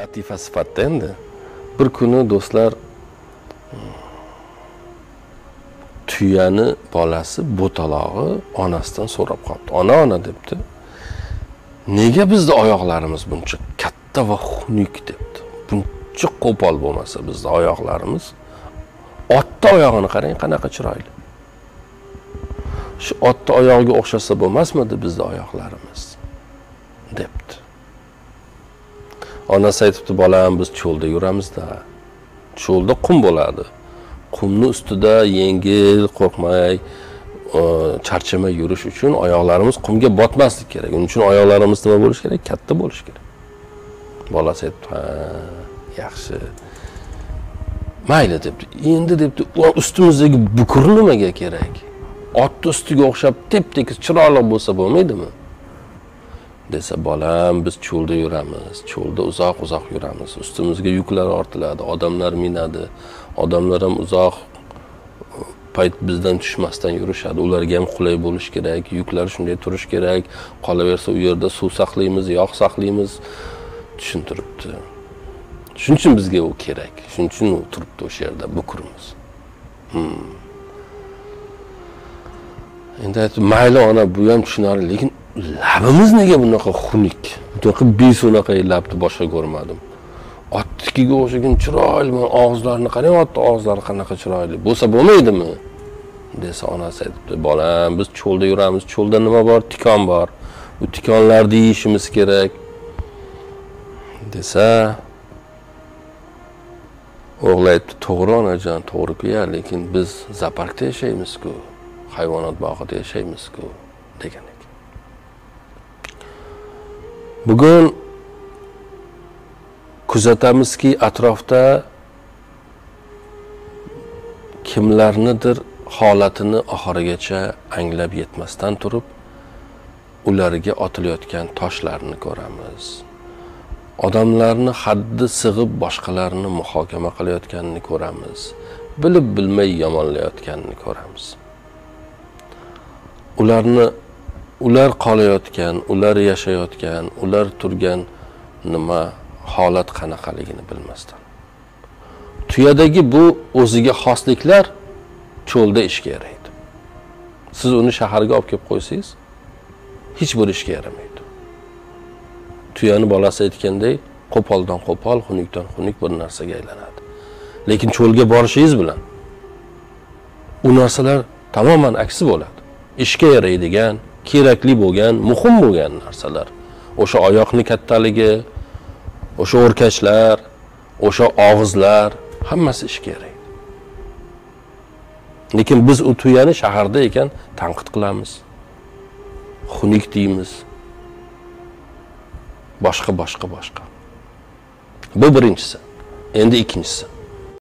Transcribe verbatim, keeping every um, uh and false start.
latifa sifatida endi bir kuni do'stlar tuyani bolasi bo'talog'i onasidan so'rab qoldi. Ona ona debdi. Nega bizning oyoqlarimiz buncha katta va xunuk debdi. Buncha qo'pol bo'lmasa bizning oyoqlarimiz. Otning oyog'ini qarang, qanaqa chiroyli. Shu otning oyog'iga o'xshasa bo'lmasmidi bizning oyoqlarimiz debdi. Onasi aytibdi, bolam biz cho'lda yuramizda. Cho'lda qum bo'ladi. Qumni ustida yengil, qo'rqmay, charchamay yurish uchun oyoqlarimiz qumga botmasligi kerak. Uning uchun oyoqlarimiz nima bo'lishi kerak? Katta bo'lishi kerak. Bolasi aytdi, "Ha, yaxshi. Mayli" debdi. Endi debdi, "Ustimizdagi bukur nimaga kerak? Ot ustiga o'xshab tep-tekis chiroyli bo'lsa bo'lmaydimi?" desa, "Bolam, biz cho'lda yuramiz. Cho'lda uzoq-uzoq yuramiz. Ustimizga yuklar ortiladi, odamlar minadi. Odamlar ham uzoq payt bizdan tushmasdan yurishadi. Ularga ham qulay bo'lish kerak, yuklar shunday turish kerak. Qolaversa u yerda suv saqlaymiz, yog' saqlaymiz" tushuntiribdi. Shuning uchun bizga u kerak. Shuning uchun u turibdi o'sha yerda bukurimiz. Hmm. Endi aytib, "Mayli ona, bu ham tushunarli, lekin labimiz nega bunaqa xunuk? Bunaqa besunaqa labni boshqa ko'rmadim. Otnikiga o'xshagan chiroyli, og'izlarini qarang, otning og'izlari qanaqa chiroyli. Bo'lsa bo'lmaydimi?" desa, onasi aytibdi, "Bolam, biz cho'lda yuramiz. Cho'lda nima bor? Tikon bor. Bu tikonlarni yeyishimiz kerak" desa, o'g'li aytdi, "To'g'ri onajon, to'g'ri-ku-ya, lekin biz zooparkda yashaymiz-ku, hayvonot bog'ida yashaymiz-ku" degan ekan. Bugun kuzatamizki, atrofda kimlarnidir holatini oxirigacha anglab yetmasdan turib, ularga otilayotgan toshlarni ko'ramiz. Odamlarni haddi sig'ib boshqalarni muhokama qilayotganini ko'ramiz. Bilib bilmay yomonlayotganini ko'ramiz. Ularni ular qolayotgan, ular yashayotgan, ular turgan nima holat qanaqaligini bilmasdan. Tuyadagi bu o'ziga xosliklar cho'lda ishga yaraydi. Siz uni shaharga olib kelib qo'ysangiz, hech bir ishga yaramaydi. Tuyani bolasi aytganday, qo'poldan qo'pol, xunukdan xunuk bir narsaga aylanadi. Lekin cho'lga borishingiz bilan u narsalar tamoman aksi bo'ladi. Ishga yaraydigan, kerakli bo'lgan, muhim bo'lgan narsalar, o'sha oyoqni kattaligi, o'sha o'rkachlar, o'sha og'izlar hammasi ishga yaraydi. Lekin biz u tuyani shaharda ekan tanqid qilamiz. Xunuk deymiz. Boshqa boshqa boshqa. Bu birinchisi. Endi ikkinchisi.